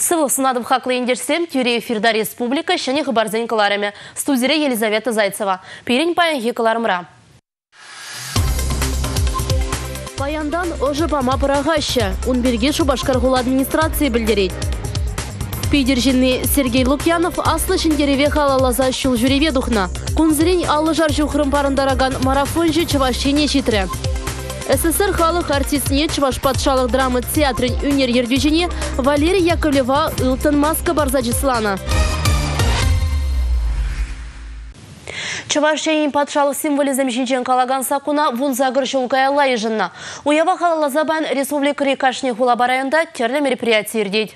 Сывы сынадым хаклы индерсем, тюре эфирда республика, шәне хыбарзен кыларыме. Студире Елизавета Зайцева. Перень паян хекаларымра. Паяндан ожы пама пырағаща. Унберге Шубашкаргул администрации білдерет. Пейдержинный Сергей Лукьянов аслы шендереве халалаза шул жүреве духна. Кунзырень аллы жар жухрым парындараган марафонжы чывашчене шитре. СССР халық артистіне Чуваш патшалық драмы театрын үнер ердюжіне Валерий Яковлева Илтон Маска барзачислана. Чувашченин патшалық символизм жинчен калаган сакуна вунзагыр жылгая лайыжынна. Уява халалазабан республика рекашне хулабарайында терлі мероприятие ердейд.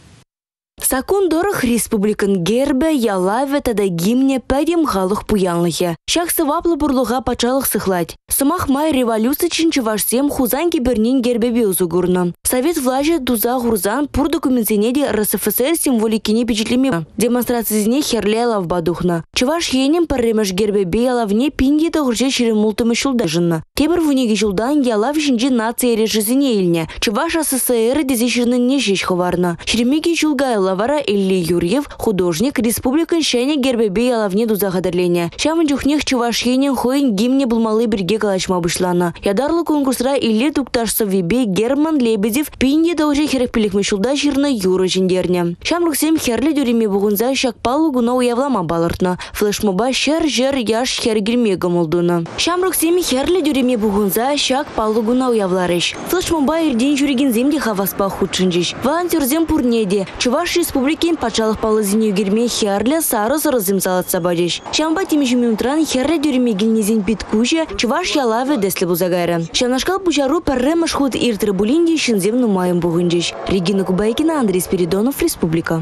Сакун дорых республикан гербе, ялаве, тада гимне пәдем халық пуянлығы. Шақсы ваплы бұрлыға пачалық сықлать. Сымақ май революция чин Чувашсем хузанки бернин гербебе узугурна. Совет влажи дуза гурзан пур документенеде РСФСР символикини печатлеми. Демонстрациясіне херлела в бадухна. Чуваш енем парремеш гербебе ялавне пинди тогрже шеремултымы шулдажынна. Тебір вунеге шулдан ялав шинжи нация решизіне илне. Чуваш СССР дезешірнын не жеш ховарна. Шеремеге шулгай лавара Илли Юрьев, художник, республикан шәне гербебе ялавне дуза қадырления. Шамын жүхнех Чуваш енем хойн гимне булмалы бірге калачма бұшлана. Ядарлы конкурсра Илли тукташсов вебе Герман Лебедев пинди тогрже херекпелікме шулда жирна Юра жендерне. Шамруксем херлі дүреме бұғынза шакпалы гуна уявлама балыртна. Флешмоба жер яш хергерме гамылдуна. Шамруксем херлі дүреме бұғынза шакпалы гуна уявларыш. Флешмоба ерден жүреген земде хаваспа худшынжиш. Волонтерзем пурнеде. Чуваш республикен пачалық палызіне үгерме херлі сары-сары зымсалатса бадеш. Шамба темешіме утран херлі дүреме гелнезен питкуже Чуваш ялавы деслі бұзагайры. Шамнашкал бұжару пәрремаш худ иртірі бұлинде шынзем нумайым бұғынжиш. Регина Кубайкина, Андрей Спиридонов, Республика.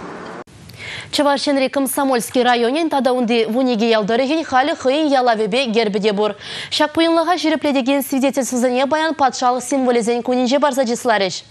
Чувашченри Комсомольский районен тада унды вунеге ялдырыген халі хыйын ялавебе гербеде бұр. Шак пыйынлыға жирепледеген свидетельствозане баян патшалық символизен көнінже барзадисларыш.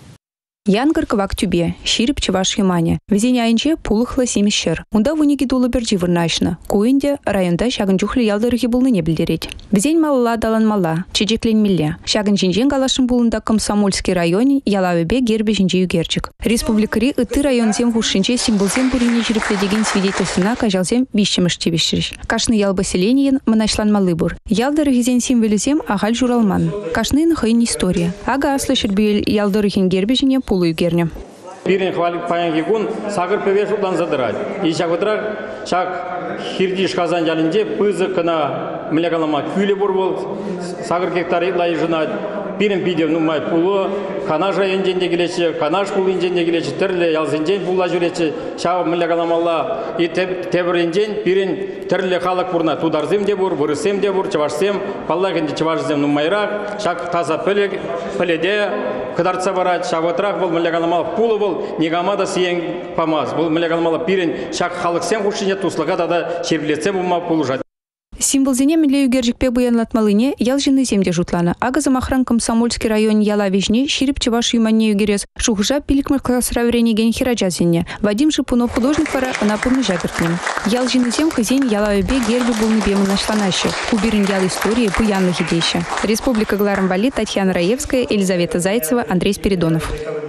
Янгар квак тюбе, ширип Чуваш юмане. Везень айнче пулыхла семещер. Унда вунеги дулы берджи вырнашна. Куинде районда шагын чухли ялдырыхи булны не билдереть. Везень мала далан мала, чечеклен милле. Шагын жинжен галашын булында Комсомольский районе ялавебе гербе жинже югерчик. Республикари ыты район зем хушинче символзем бурине жирепледеген свидетельствена кажалзем вищемыш чевещериш. Кашны ял поселениен манашлан малыбур. Ялдырыхи зен символизем агаль журалман. Кашны нахайн история. Ага аслышыр бюэль ялдырыхин гербе жине Герня. Пирен хвалит паян гигун сагыр певеш удан задырать. И шак утрак шак хирдиш казан ялинде пызы кына млекалама күле бур бол сагыр гектары лайжынать. Пирен пидев нумай пулы канаж районженде келечи, канаж пул инженде келечи, тірлі ялзенжен пулла жүречи, шау млекаламалла и тебірінжен пирен тірлі халық бурна тударзем де бур, вырысем де бур, чавашсем, паллагенде чавашзем нумайрақ, шак таза піледе кыдарца барат, шак отрак бол млекаламалла пулы бол, негамада сиен памаз, бол млекаламалла пирен шак халықсем хушине туслыға да шерблетсе булма пулужат. Символзене милею гержикпе буянлатмалыне ял жины земде жутлана. Ага замахран Комсомольский район яла вежне ширип Чуваш юмане югерес. Шухжа пиликмыр классраврени ген хираджазине. Вадим Шипунов художник пара напомни жабертнем. Ял жины зем хозяин яла вебе герби булны бемы нашланаще. Убирен ял истории буянлых идейща. Республика Гларамбали, Татьяна Раевская, Елизавета Зайцева, Андрей Спиридонов.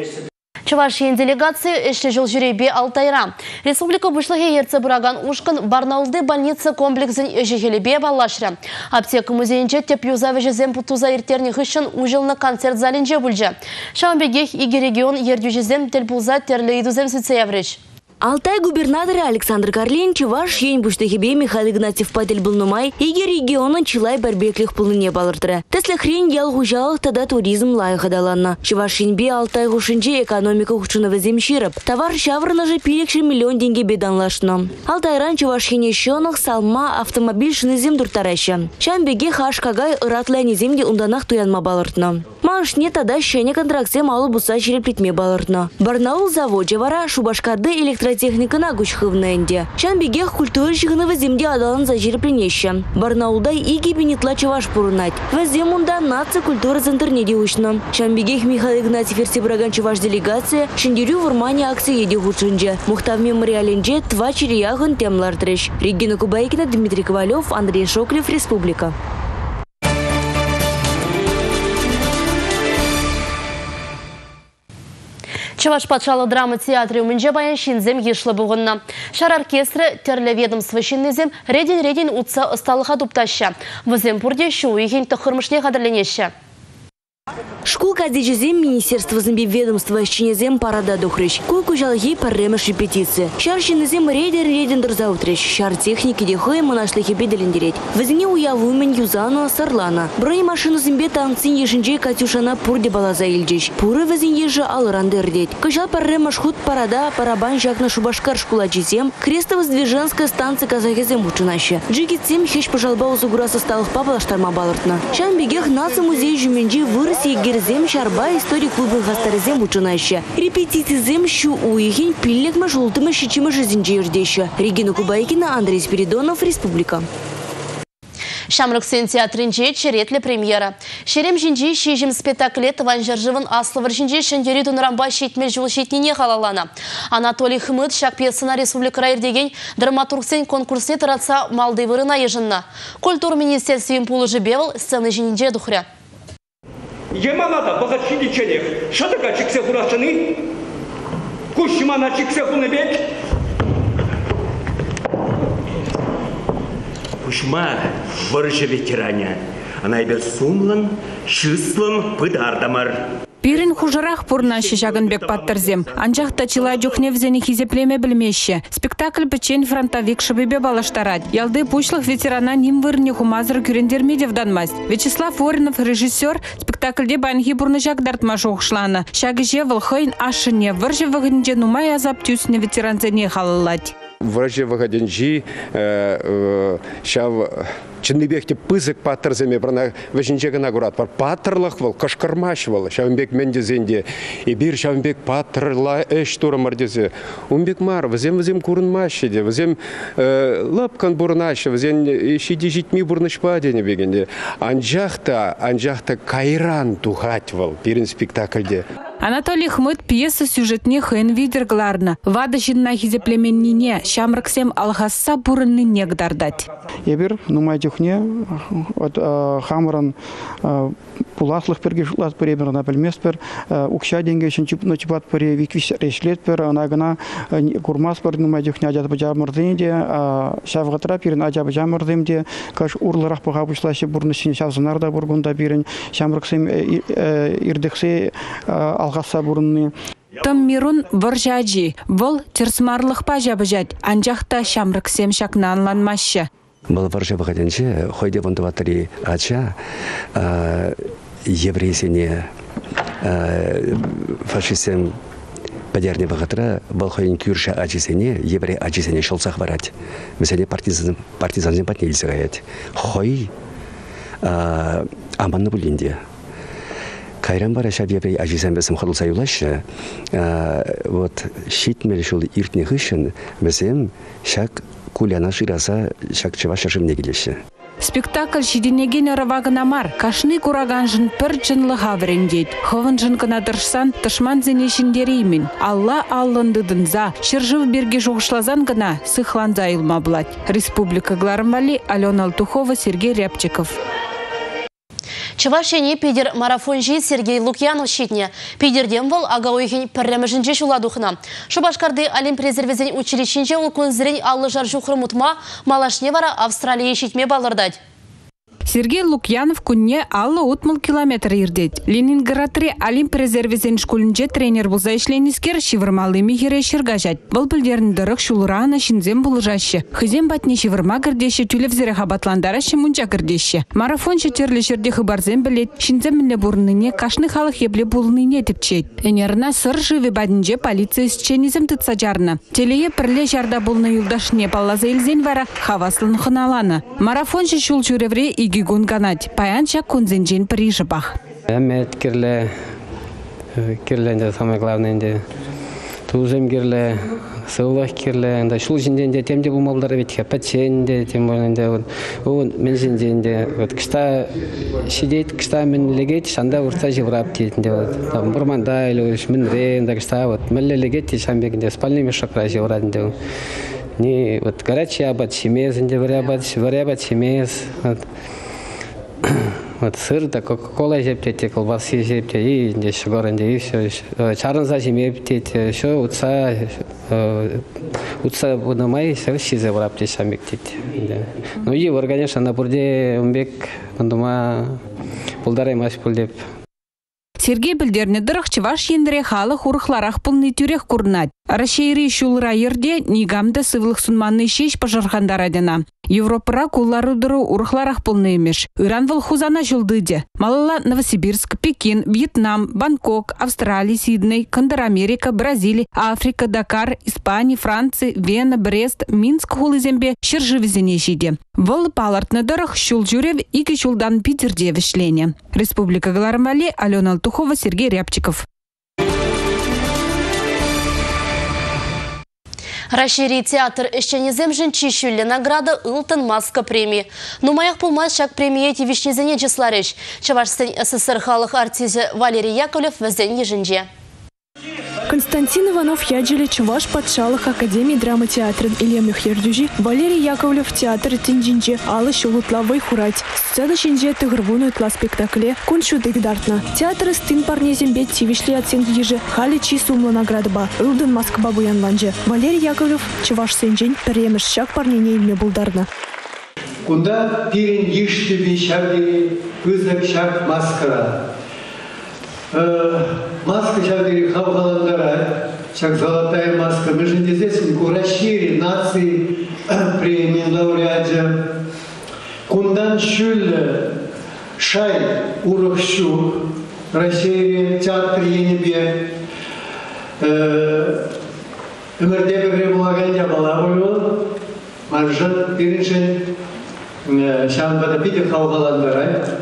Чувашиен делегация эшли жыл жүребе Алтайра. Республика бұшлығы ерце бұраган ұшқын Барнаулды больница комплексін ежегелебе балашыры. Аптека музейінче теп юзавы жезем пұтуза ертерні ғышын ұжылны концерт залінже бүлже. Шамбегех иге регион ердю жезем телпулза терлі идузем сыцеяврыш. Алтай губернаторы Александр Карлин Чуваш ень буштахибе Михаил Игнатьев Патель был нумай, иге региона чилай барбеклих пулыне балыртыры. Тесле хрень ял гужалых тада туризм лайха даланна. Чуваш енбе Алтай гушинче экономика хучуновы земширып. Товар шаврына же пилекші миллион деньги беданлашно. Алтайран Чуваш ене шонах салма автомобиль шыны зем дуртараща. Шамбеге хаш кагай ыратлайне земде унданах туянма балыртна. Машне тада шене контрактсем алу буса череплетме балыртна. Барнаул заводе вара Шубашкарды электротехника на гучхывненде. Шамбегех культуры жигынывы земде адалан за жерепленеща. Барнаулдай иги бенетла Чуваш пурнать. Веземунда нация культуры центрнеде ушна. Шамбегех Михаил Игнатьев Ерсебраган Чуваш делегация шендерю в Урмане акции еде худшинже. Мухтав мемориаленже тва череягын темлартреш. Регина Кубайкина, Дмитрий Ковалев, Андрей Шоклев, Республика. Чаваш патшалы драма театры умінже баян шинзем ешлі бұғынна. Шар оркестры терлі ведомство шиннезем реден ұтса ұсталыға дуптаща. Візем бұрде шу еген тұқырмышне қадырленеші. Школ кадежезем министерство зімбе ведомства щенезем парада духрыш. Койку жалги парремыш репетиции. Шар щенезем рейден дырзаутрыш. Шар техники дехой монашлыхи беделендереть. Візіне уявумен юзану сарлана. Брони машину зімбе танцин ешінже Катюшана пурде балаза илджеш. Пуры візін ежі алыранды ірдеть. Кыжал парремыш худ парада парабан жакна Шубашкар школа джезем. Крестово-Сдвиженская станция казахезем учынаще. Джигитсем хеш пожалба узугура состалых папалаштарма балыртна. Шан бегех нация музей жуменджи вырыс Герзем шарба истории клубы гастарзем учынаще. Репетиции зем щу уехень пиллек жолтымы щичимы жизньже юрдеща. Регина Кубайкина, Андрей Спиридонов, Республика. Шамрыксен театринже черетлі премьера. Шерем жинжи шежім спектаклет ванжаржывын аслывыр жинжи шендері тұнырамба шетмел жыл шетнене қалалана. Анатолий Хмыт шак пьесына республика райырдеген драматургсен конкурсне таратса малды вырына ежынна. Культура министерствен пулы жібевіл сцены жинже духря. Еманада бағат шидечелек, шатыға чіксе құрашыны, күшімана чіксе құны бек. Күшіма вырыжы ветераня, анайбер сумлын, шыслын пыдардамар. Пирин хужарах пурнашы Шагынбек паттырзем. Анжақта чила жүхневзені хизеплеме білмеші. Спектакль печен фронтовик шыбебе балаштарад. Ялды пушлых ветерана нимвырне хумазыр күрендерме девданмасть. Вячеслав Воринов, режиссер, спектакльде банхи бурны жагдартма жоғышланы. Шагыже вылхойн ашыне, выржы вғынже нумай азап тюсіне ветеранзене халылать. Выржы вғаденжи шав чынныбекте пызык паттырземе бірна вәжінжегі нагурат бар. Паттырлық был, кашкармаш был. Шавынбек мендезенде. И бір Шавынбек паттырла әш турымыр дезе. Умбек мар, візем курынмашы де. Візем лапкан бурнашы, візем шиде житми бурнышпа дене бегенде. Анжақта кайран тухать был. Бірін спектакльде. Анатолий Хмыт пьеса сюжетне хын видергларна. Вада жинна хизеплеменнине, шамрыксем алғасса бурынны негдардать. Ебір, нумай дюхне, хамырын пуласлық перге жутлат перебір, ана білмес пер, укша денге үшін чипат пере виквиш решлет пер, ана гына курмас пер, нумай дюхне аджат бажа мұрдынде, шавғатыра перін аджа бажа мұрдынде, каш урлырақ бұға бұшлашы бұрнышын шавзынарда бұргында берін, шамрыксем ирдексе алғаса бұрынны. Тым мирун варжаджи, бұл терсмарлық па жабыжат, анжақта шамрыксем шакна анланмашы. Бұл варжа бұғаденше, хойде бұндыватыры ача, еврейсене фашистен падерне бұғатыра, бұл хойын күрші ачисене, еврей ачисене шолсақ барад. Мәселе партизанзен патнелісі ғаят. Хой аманны бұлінде. Кайран бара шаб еврей ачисен бәсім қылса юлашы, вот шитмел шол иртне хышын, бәсім шак куляна шираса шакчева шашымне келеші. Спектакль шидинеген равагына мар, кашны кураган жын пір жынлы хаврендет. Ховын жын кына дыршсан, тышман зенешіндереймін. Алла аллындыдынза, шыржыв берге жоғышлазан гына сыхланза илма блать. Республика Глармали, Алена Алтухова, Сергей Рябчиков. Чавашене пидер марафонжи Сергей Лукьянов щитне. Пидерден был агауихин пәрремішінже шуладухна. Шубашкарды олимпрезервезен училищенже улкун зрень аллы жаржу хрымутма малашне вара Австралия щитме балырдать. Сергей Лукьянов күнне аллы утмыл километр ирдет. Ленинградре олимпрезервезен школінже тренер болза ішленіскер шивырмалы мегере шыргажат. Бұл білдерін дырық шулырана шинзен бұлыжашы. Хызен батне шивырма гірдеші түлевзері хабатландарашы мұнча гірдеші. Марафон шетерлі жерде хыбарзен білет, шинзен мінлі бұрыныне кашны халық ебле бұлыныне тіпчет. Энерна сыр живе бадынже полиция сченізім тұтса жарны. Телее пірле жарда бұлны юлдашне паллаза елзен вара хаваслын хыналаны. Марафон шул жүревре гигун ганать, паянча кунзенжин прижибах. Амет кирле самое главное, тузем кирле, сылах кирле, да шул жинденде темде бумалдары ведь патченде, тем более вот мен жинденде вот кста сидеть, кста мен легет, шанда урта живрап тетенде вот там бурманда или мен ренда кста вот мен легет, шамбекенде спальный мешок разжевраденде. Не вот горячий абат семез, варябат семез. вот сыр, да, кока-кола жептете, колбасы жепте, и здесь шугаренде, и все. Чарынза жемептете, еще утса будамай, все шизе врапте шамектете. Ну и вор, конечно, на бурде умбек, дома пулдарай маш пулдеп. Сергей Бельдернедырых чываш ендре халық урықларақ пылны түрек курнат. Рашейри шулыра ерде нигамда сывлық сунманны шеш пожархандар адена. Европыра куллары дыры урықларақ пылны емеш. Иран вылхузана жылдыде. Малала Новосибирск, Пекин, Вьетнам, Бангкок, Австралия, Сидней, Кондор Америка, Бразилия, Африка, Дакар, Испания, Франция, Вена, Брест, Минск хулызембе шыржывезене жиде. Выл палартнедырых шул жүрев ики шулдан Питерде вишлене. Республика Галармали, Алена Алтухова, Сергей Рябчиков. Расширить театр ещенезем женчищулі награда Илтон Маска премии. Но моих пулмаз шак премии эти вишнезене числарыш. Чавашстен СССР халық артизе Валерий Яковлев везден еженже. Константин Иванов яджили Чуваш Патшалых Академии драмы театра Илемных Ердюжи, Валерий Яковлев театр Тинджинже, Алла Шулутлавой Хурать. Сцена Шинже Тыгрвуну тла спектакле Куншу Дегдартна. Театр Стин Парнезембе Тивишли оценки еже Хали Чисумла наградба Илден Маск Бабуян Ланже. Валерий Яковлев Чуваш Сенджень Перемеш Шак Парнене Ильме Булдарна. Кунда пирин ешти вишаги вызак шак маскара. Маска шагири хавгаландара, шаг золотая маска. Мы же не здесь в расшире нации премии лауреата. Кундан шюль шай урохшу, расшире театр енебе. Өмірдегі бір болағанға бала болу, маржан біріншін шамбада биді хавгаландара.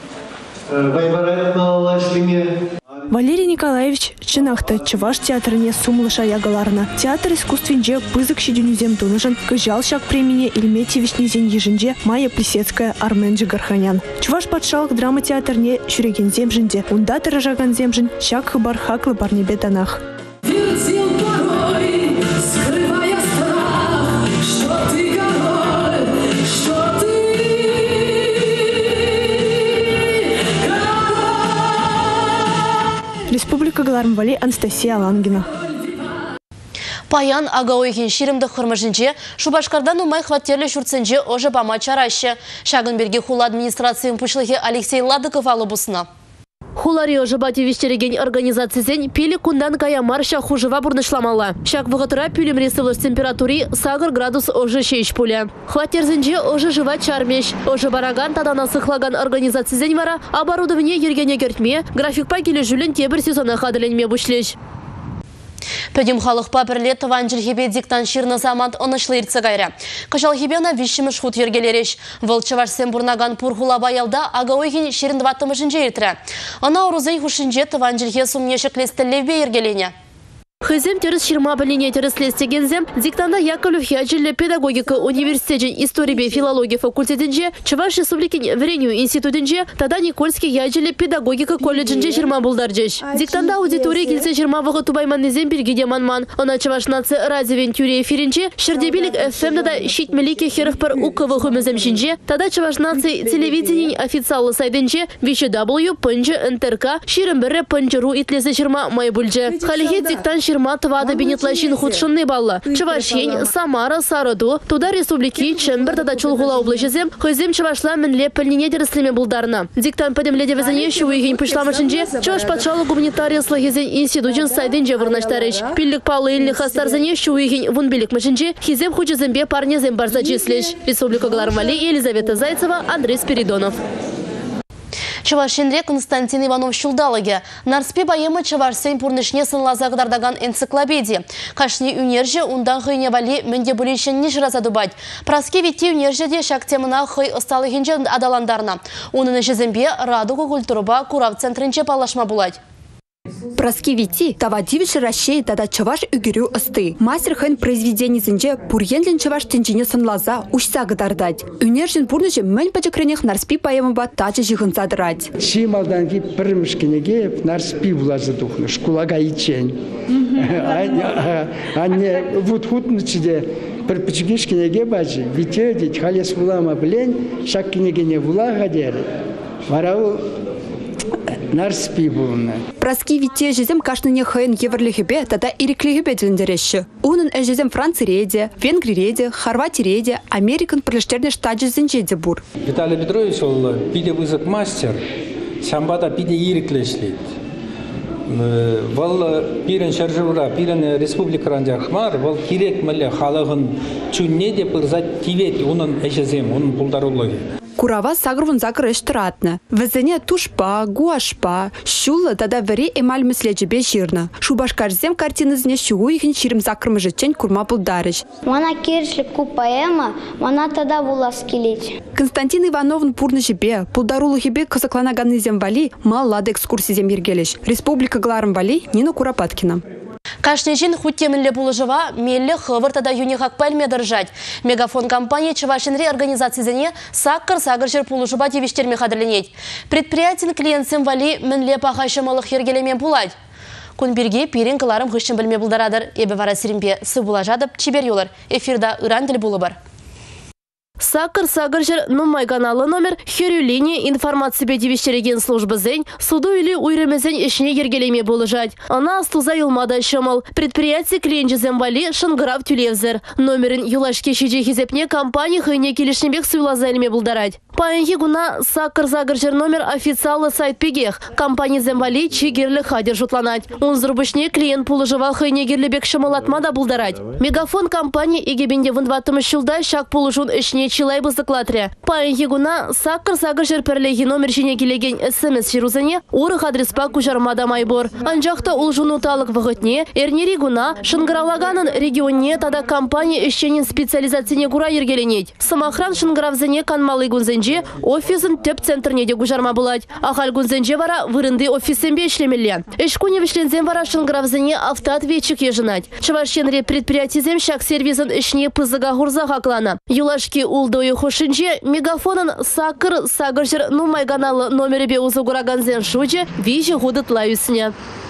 Валерий Николаевич Чинахта Чуваш театрыне сумлыша ягаларна. Театр искусственже пызык щедюнюзем тунышын кыжал шак премине Ильметьевичнезен еженже Майя Плесецкая Арменджи Гарханян. Чуваш Патшалык драма театрне шүреген земжінде, унда тырыжаган земжін шак хыбар хаклы барнебе танах. Республика Галармвали Анастасия Лангина. Паян агауйген ширимді қырмыжынже, Шубашкардан умай хваттерлі жүрценже ожы бама чарашы. Шагынберге хула администрациян пушлығы Алексей Ладыков алыбысына. Хулари ожыбати виштереген организациясен пили кундан каямар шак хужыва бурнышламала. Шак вғытыра пюлемресывлыш температури сагыр градус ожы шейш пуля. Хваттерзенже ожы жыва чармеш. Ожы бараган тадана сыхлаган организациясен вара оборудование ергене кертме, графикпа келі жүлін тебір сезона қадыленме бұшлеш. Пөдім халық папірле тыванжыл хебе диктан ширны замант онышлы иртсе гайра. Кышал хебена вишшіміш худ ергелереш. Вылчываш сен бурнаган пурхула баялда ага ойген ширін дваттымышынже иртірі. Она урузай хушынже тыванжыл хе сумнешік лестеллевбе ергелене. Хызем терес ширма біліне терес лестегензем, диктанда Яковлев Хяджилле педагогика университетен история филология факультетінже, Чуваш Республикин Вреню институтінже, тада Никольский Хяджилле педагогика колледжінже ширма булдаржеш. Диктанда аудитория келсе ширма вғы тубайманнезем бергеде манман. Она Чуваш нации радиовен тюре эфирінже, Шердебилик ФМ-да щитмелике херых пар уковы хумезем шинже, тада Чуваш нации телевидение официалы сайденже, VCW, Пынжы, НТРК, ширымбірі Пынжыру итлесі ширма майбульже. Халихе диктан ширма твада бенетлашин худшынны балла. Чувашень, Самара, Сараду, туда республики, Чембер, тада чулгула облачезем, хызем Чувашла мінле піліне дереслеме булдарна. Диктан пәдемледе везене шуыйген пышламышынже, Чуваш Патшалы гуманитария слагезен институтын сайденже вырнаштарыш. Пиллик палы илі хастарзене шуыйген вунбелик мышынже, хизем хучезембе парнезем барза числеш. Республика Галармали, Елизавета Зайцева, Андрей Спиридонов. Чувашинре Константин Иванов шулдалаге. Нарспе байымы Чувашсен пурнышне сынлазагдардаган энциклопедия. Кашни үнерже ундан хыйне вали менде булешен ниш разадубать. Праске витти үнержеде шак темына хый осталыгенже адаландарна. Унын жезембе радугу культуруба курав центринче палашма булать. Праскевити тавадивич России тада Чуваш үгірю ысты. Мастер хэн произведений зінже пурьенлен Чуваш тенчине сынлаза ушса гыдардать. Үнержен пурныче мән пачакренех нарспи поэмыба тачы жиғын задырать. Шималдан ки пірімшкенеге нарспи булазы духны, шкулага ичень. Анне вот хутнычыде пірпічгешкенеге бачы, витедеть халес булама білен, шак кенегене булага дері. Варау нарспи булны. Праски витте жезем кашныне хайын еврлихебе, тада ириклихебе дилендереші. Унын әжезем Франция реде, Венгрия реде, Хорватия реде, Американ пірліштерне штаджы зінжеде бур. Виталий Петрович ол пиде вызык мастер, шамбада пиде ириклешлейд. Вал пирен шаржывра, пирен республикаранда хмар, вал кирек мэле халығын чүнне де пырзат тивет, унын әжезем, унын пулдарулығы. Курава сагрвун закр эштратна. Везене тушпа, гуашпа, шула тада вери эмаль мыследжебе жирна. Шубашкарзем картинызне шугу ихин ширим закрмыжечен курма пулдарыч. Мана киршлик ку поэма, мана тада була скелеть. Константин Ивановн пурнышебе, пулдарулыхебе кызыкланаганнызем вали, мал лады экскурсизем ергелеш. Республика Гларым вали, Нина Куропаткина. Кашнежин хуттемінлі бұлыжыва мелі хывыртада юнихак пальме держать. Мегафон компания Чувашинри организациясыне саккар сагыршыр пулыжыва девиштерме қадырленет. Предприятин клиентсем вали мінле пахайшымалық ергелемен пулать. Кунберге пирен кыларым хышын білме бұлдарадыр. Эбі вара сирімбе сы булажадып чебер юлар. Эфирда ыран тіл бұлы бар. Сакыр сагыржыр нумай каналы номер херюлине информация бедевиштереген службы зень суду или уйремезень ишне ергелеме болыжать. Она астуза юлмада шамал. Предприятие клиенчезем вали шангырав тюлевзер. Номерин юлашке шиджи хизепне компания хыйне келишнебек суйлазайлеме булдарать. Паянхи гуна сакыр сагыржыр номер официалы сайт пегех. Компания земвали чигерлі хадер жутланать. Он зрубышне клиент пулыжыва хыйне герлебек шамалатмада булдарать. Мегафон компания игебенде вынватымы шулда шак пулыжун ишне чилай бызыклатре. Паянхи гуна сакыр сагыржыр перлеги номер жіне келеген смс ширузане урых адреспа кужармада майбор. Анжақта улжуну талық вғытне эрнери гуна шынгыралаганын регионне тада компания ишченин специализацияне гура ергеленет. Самохран шынгыравзане канмалы гунзен офисын төп центрне де гужарма булать. Ахал гунзенже вара вырынды офисембе ишлемелле. Эшкуне вишлензен вара шынгравзене автоответчик ежинать. Чавашенре предприятизем шак сервизын ишне пызыга гурза хаклана. Юлашки улдою хошинже мегафонын сакыр сагыржыр нумай каналы номері бе узы гураганзен шуче вижи гудыт лаюсне.